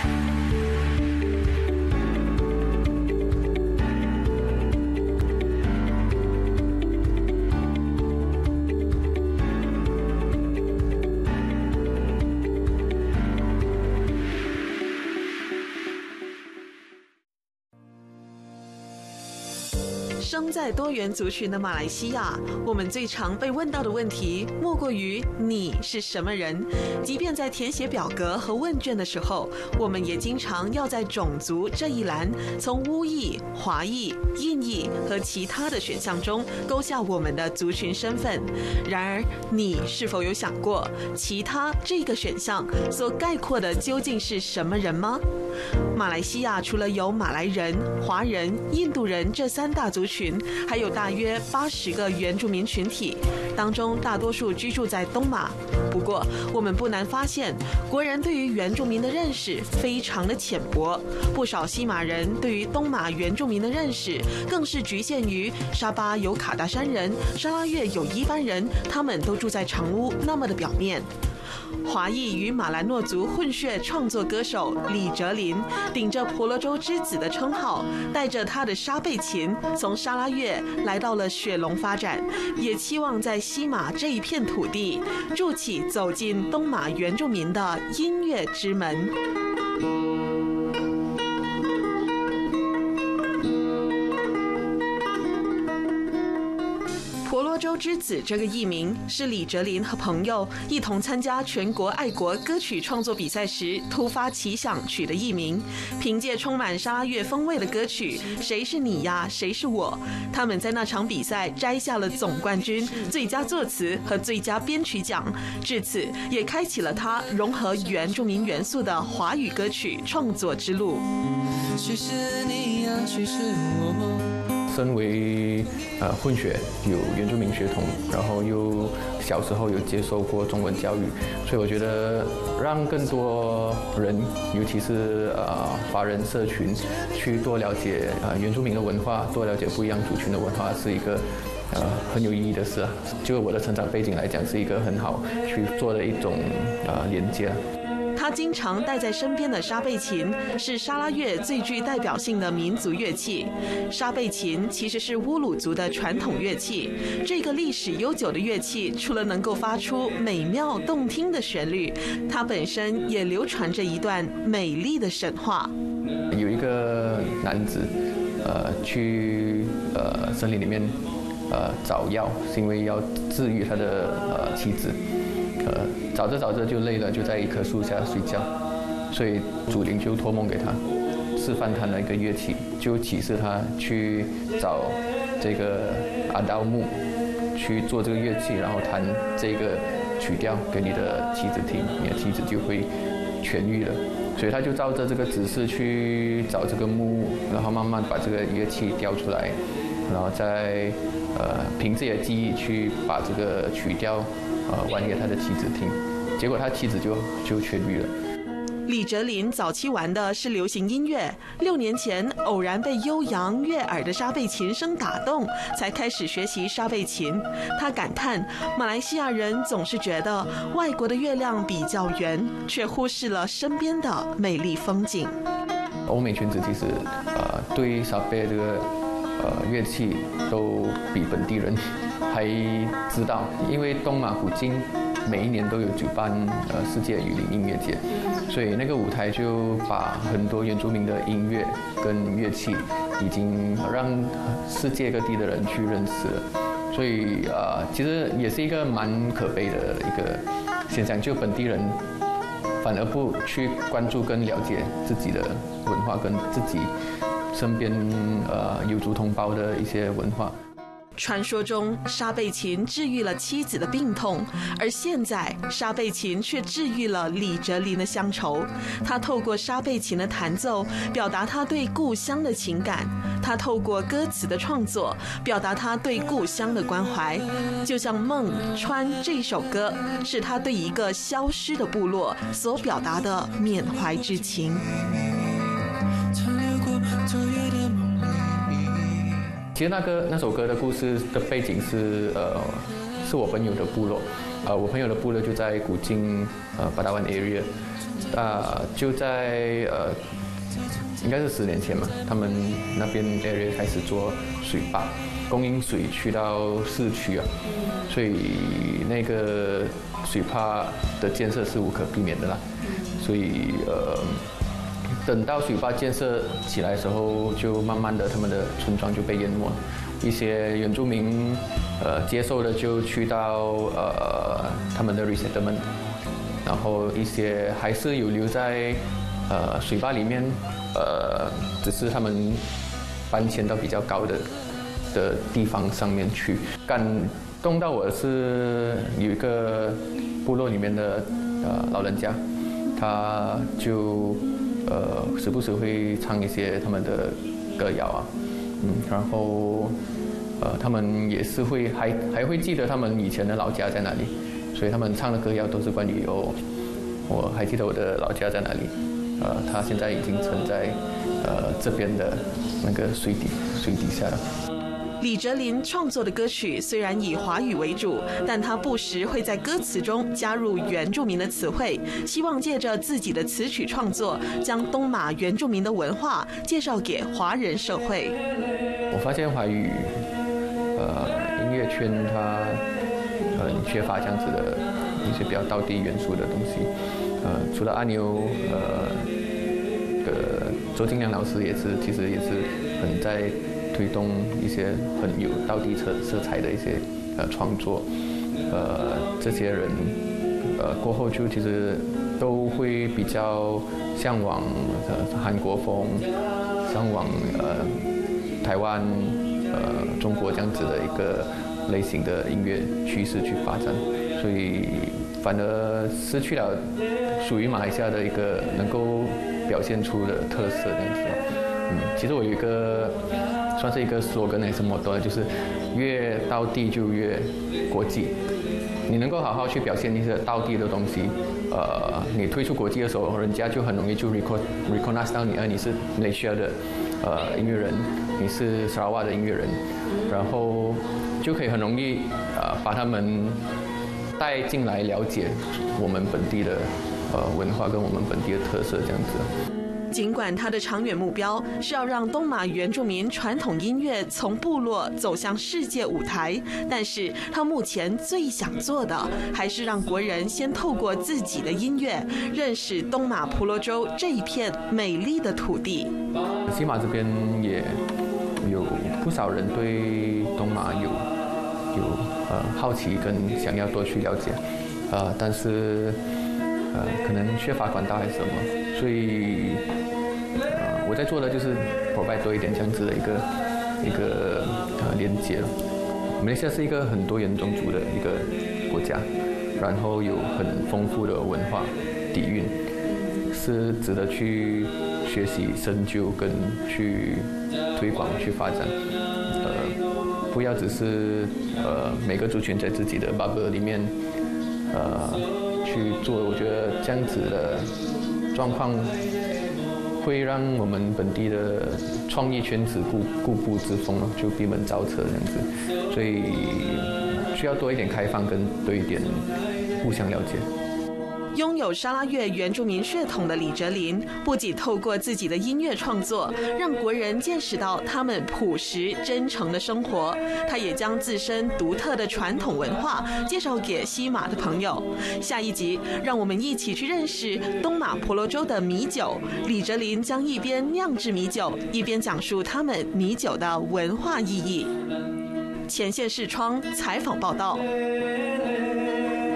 生在多元族群的马来西亚，我们最常被问到的问题莫过于你是什么人。即便在填写表格和问卷的时候，我们也经常要在种族这一栏从巫裔、华裔、印裔和其他的选项中勾下我们的族群身份。然而，你是否有想过，其他这个选项所概括的究竟是什么人吗？马来西亚除了有马来人、华人、印度人这三大族群，还有大约80个原住民群体，当中大多数居住在东马。不过，我们不难发现，国人对于原住民的认识非常的浅薄。不少西马人对于东马原住民的认识，更是局限于沙巴有卡达山人，沙拉越有伊班人，他们都住在长屋那么的表面。华裔与马来诺族混血创作歌手李哲林，顶着婆罗洲之子的称号，带着他的沙贝琴，从沙拉越来到了雪龙发展，也期望在西马这一片土地，筑起走进东马原住民的音乐之门。婆罗洲之子这个艺名是李哲林和朋友一同参加全国爱国歌曲创作比赛时突发奇想取的艺名。凭借充满沙拉越风味的歌曲《谁是你呀，谁是我》，他们在那场比赛摘下了总冠军、最佳作词和最佳编曲奖，至此也开启了他融合原住民元素的华语歌曲创作之路。 谁是你呀，谁是我？ 身为混血，有原住民血统，然后又小时候有接受过中文教育，所以我觉得让更多人，尤其是华人社群，去多了解原住民的文化，多了解不一样族群的文化，是一个很有意义的事啊。就我的成长背景来讲，是一个很好去做的一种连接。 他经常带在身边的沙贝琴是沙拉越最具代表性的民族乐器。沙贝琴其实是乌鲁族的传统乐器，这个历史悠久的乐器除了能够发出美妙动听的旋律，它本身也流传着一段美丽的神话。 有一个男子去森林里面找药，是因为要治愈他的妻子。找着找着就累了，就在一棵树下睡觉，所以祖灵就托梦给他，示范他的一个乐器，就启示他去找这个阿道木去做这个乐器，然后弹这个曲调给你的妻子听，你的妻子就会痊愈了。所以他就照着这个指示去找这个木，然后慢慢把这个乐器调出来，然后再凭自己的记忆去把这个曲调玩给他的妻子听，结果他妻子就痊愈了。 李哲林早期玩的是流行音乐，6年前偶然被悠扬悦耳的沙贝琴声打动，才开始学习沙贝琴。他感叹，马来西亚人总是觉得外国的月亮比较圆，却忽视了身边的美丽风景。 欧美圈子其实对沙贝这个乐器都比本地人还知道，因为东马古今每一年都有举办世界雨林音乐节，所以那个舞台就把很多原住民的音乐跟乐器已经让世界各地的人去认识了。所以其实也是一个蛮可悲的一个现象，就本地人反而不去关注跟了解自己的文化跟自己身边有族同胞的一些文化。 传说中，沙贝琴治愈了妻子的病痛，而现在沙贝琴却治愈了李哲林的乡愁。他透过沙贝琴的弹奏，表达他对故乡的情感；他透过歌词的创作，表达他对故乡的关怀。就像《梦川》这首歌，是他对一个消失的部落所表达的缅怀之情。 其实那首歌的故事的背景是我朋友的部落， 我朋友的部落就在古晋巴达湾 area， 就在应该是10年前嘛，他们那边 area 开始做水坝，供应水去到市区啊，所以那个水坝的建设是无可避免的啦，所以等到水坝建设起来的时候，就慢慢的他们的村庄就被淹没，一些原住民接受的就去到他们的 resettlement， 然后一些还是有留在水坝里面，只是他们搬迁到比较高的地方上面去。感动到我是有一个部落里面的老人家，他就时不时会唱一些他们的歌谣啊，然后他们也是还会记得他们以前的老家在哪里，所以他们唱的歌谣都是关于我还记得我的老家在哪里，他现在已经沉在这边的那个水底下了。 李哲林创作的歌曲虽然以华语为主，但他不时会在歌词中加入原住民的词汇，希望借着自己的词曲创作，将东马原住民的文化介绍给华人社会。 我发现华语音乐圈它很缺乏这样子的一些比较道地元素的东西，除了阿牛，周金良老师其实也是很在推动一些很有道地色彩的一些创作，这些人过后就其实都会比较向往韩国风，向往台湾中国这样子的一个类型的音乐趋势去发展，所以反而失去了属于马来西亚的一个能够表现出的特色这样子。其实我有一个算是一个 slogan 还是 motto， 就是越道地就越国际。你能够好好去表现一些道地的东西，你推出国际的时候，人家就很容易就 recognize 到你是马来西亚的音乐人，你是沙拉瓦的音乐人，然后就可以很容易把他们带进来了解我们本地的文化跟我们本地的特色这样子。 尽管他的长远目标是要让东马原住民传统音乐从部落走向世界舞台，但是他目前最想做的还是让国人先透过自己的音乐认识东马婆罗洲这一片美丽的土地。 西马这边也有不少人对东马有好奇跟想要多去了解，但是可能缺乏管道还是什么，所以我在做的就是 provide 多一点这样子的一个连接了。马来西亚是一个很多元种族的一个国家，然后有很丰富的文化底蕴，是值得去学习、深究跟去推广、去发展。不要只是每个族群在自己的 bubble 里面去做，我觉得这样子的状况会让我们本地的创意圈子固步自封了，就闭门造车这样子，所以需要多一点开放跟多一点互相了解。 拥有沙拉越原住民血统的李哲林，不仅透过自己的音乐创作，让国人见识到他们朴实真诚的生活，他也将自身独特的传统文化介绍给西马的朋友。下一集，让我们一起去认识东马婆罗洲的米酒。李哲林将一边酿制米酒，一边讲述他们米酒的文化意义。前线视窗采访报道。